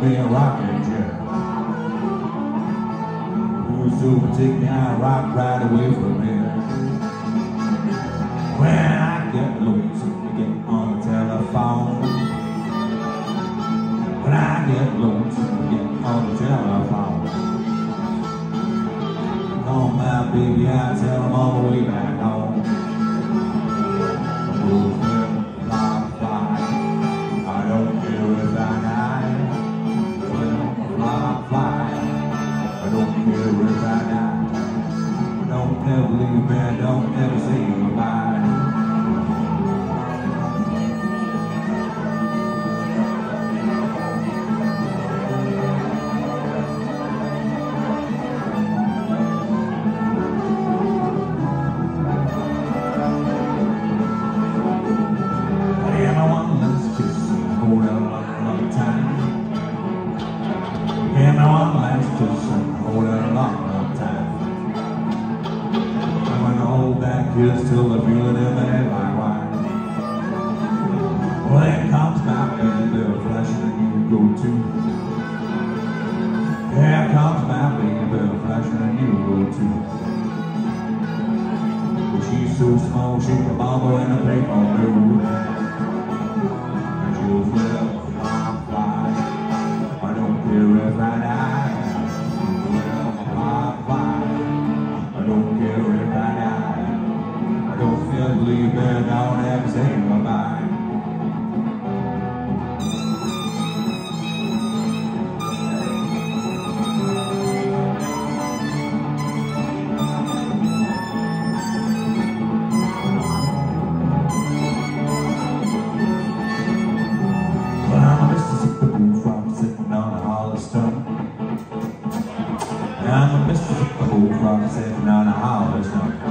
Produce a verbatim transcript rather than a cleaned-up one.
me a rocking chair. Who's super take me out, rock right away from here. When I get lonesome, I get on the telephone. When I get lonesome, I get on the telephone. Call my baby, I tell them all the way back home. Oh, fly, fly, I don't care if I die. Well, fly, fly, I don't care if I die. Don't ever leave me, don't ever say goodbye. Yeah, my one last kiss and hold it a long, long time. I'm gonna hold that kiss till I feel it in my head like wine. Well, then comes my baby, flashing and you go too. Here comes my baby, flashing and you go too. Well, she's so small, she can bobble in a paper blue. And she'll flip, fly, fly. I don't care if I die. Well, fly, fly. I don't care if I die. I don't feel believe it, don't ever say bye-bye. Well, I'm a Mississippi bullfrog sitting on a hollow stone. I'm a Mississippi bullfrog sitting on a hollow stone.